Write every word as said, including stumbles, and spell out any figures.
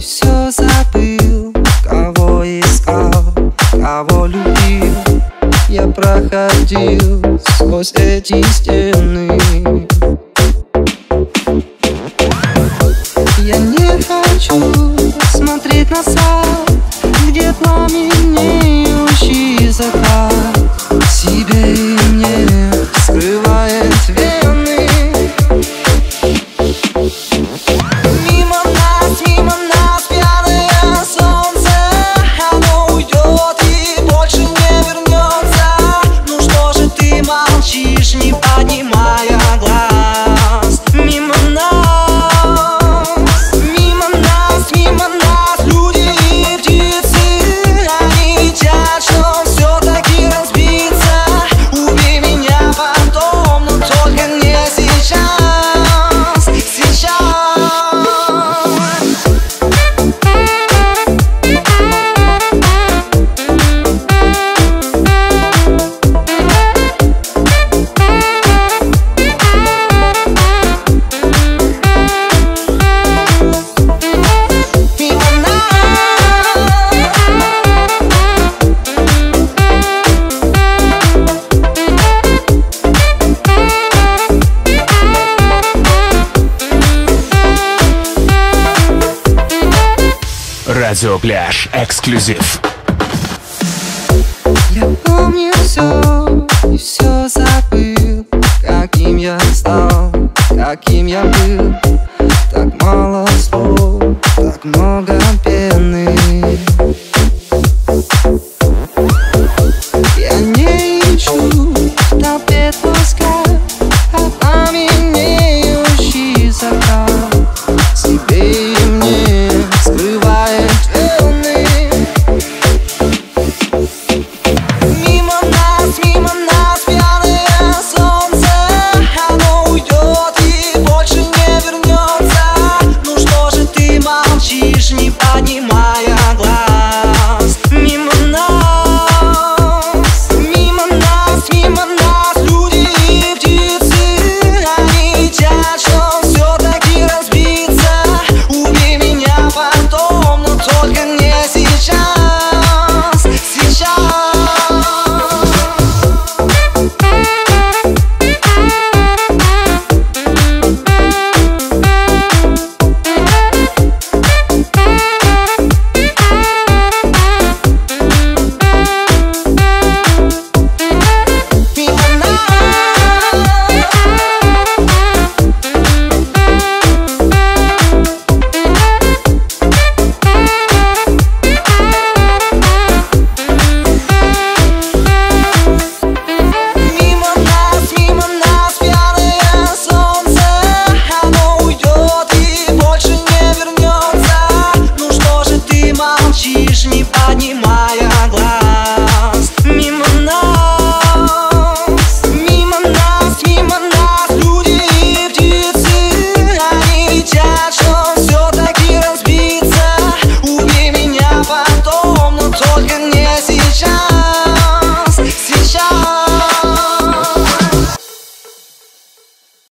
все забыл, кого искал, кого любил. Я проходил сквозь эти стены. Я не хочу смотреть назад, где пламенеющий закат себе и мне скрывает вены. Мимо нас, мимо нас пьяное солнце, оно уйдет и больше не вернется. Ну что же ты молчишь, не поднимая глаз? Мимо нас, мимо нас, мимо нас люди и птицы, они летят, что все-таки разбиться. Убей меня потом, но только не сейчас, сейчас. Радио Пляж эксклюзив. Я помню все и все забыл, каким я стал, каким я был.